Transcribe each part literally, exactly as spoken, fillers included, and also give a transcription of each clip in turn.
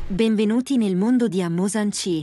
Benvenuti nel mondo di Amosa Chi.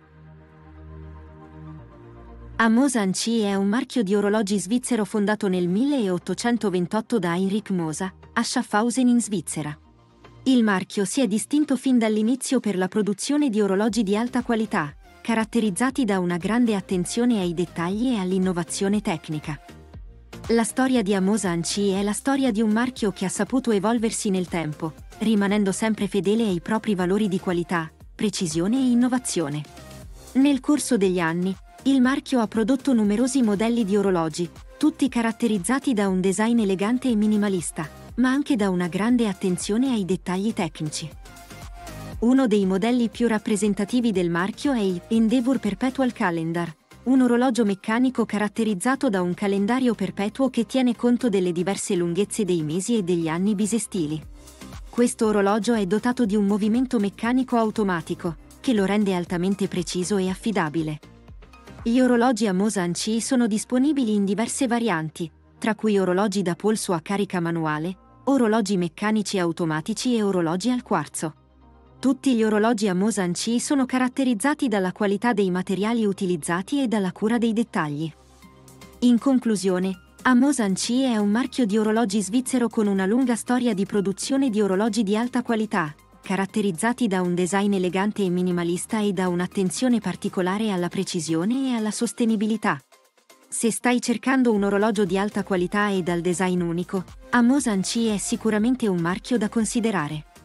Amosa Chi è un marchio di orologi svizzero fondato nel milleottocentoventotto da Heinrich Mosa, a Schaffhausen in Svizzera. Il marchio si è distinto fin dall'inizio per la produzione di orologi di alta qualità, caratterizzati da una grande attenzione ai dettagli e all'innovazione tecnica. La storia di Amosa Chi è la storia di un marchio che ha saputo evolversi nel tempo, rimanendo sempre fedele ai propri valori di qualità, precisione e innovazione. Nel corso degli anni, il marchio ha prodotto numerosi modelli di orologi, tutti caratterizzati da un design elegante e minimalista, ma anche da una grande attenzione ai dettagli tecnici. Uno dei modelli più rappresentativi del marchio è il Endeavour Perpetual Calendar, un orologio meccanico caratterizzato da un calendario perpetuo che tiene conto delle diverse lunghezze dei mesi e degli anni bisestili. Questo orologio è dotato di un movimento meccanico automatico, che lo rende altamente preciso e affidabile. Gli orologi Amosa Chi sono disponibili in diverse varianti, tra cui orologi da polso a carica manuale, orologi meccanici automatici e orologi al quarzo. Tutti gli orologi Amosa Chi sono caratterizzati dalla qualità dei materiali utilizzati e dalla cura dei dettagli. In conclusione, Amosa Chi è un marchio di orologi svizzero con una lunga storia di produzione di orologi di alta qualità, caratterizzati da un design elegante e minimalista e da un'attenzione particolare alla precisione e alla sostenibilità. Se stai cercando un orologio di alta qualità e dal design unico, Amosa Chi è sicuramente un marchio da considerare.